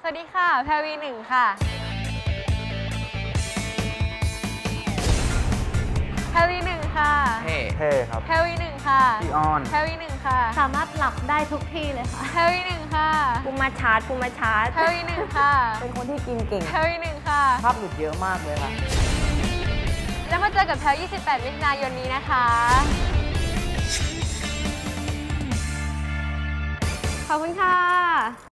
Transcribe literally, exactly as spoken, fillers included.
วัสดีค่ะแพรวีหนึ่งค่ะแพรวีหนึ่งค่ะเท่เท่ครับแพรวีหนึ่งค่ะพี่ออนแพรวีหนึ่งค่ะสามารถหลับได้ทุกที่เลยค่ะแพรวีหนึ่งค่ะกูมาชาร์จกูมาชาร์จแพรวีหนึ่งค่ะเป็นคนที่กินเก่งแพรวีหนึ่งค่ะภาพหลุดเยอะมากเลยค่ะแล้วมาเจอกับแพรยี่สิบแปดมิถุนายนนี้นะคะขอบคุณค่ะ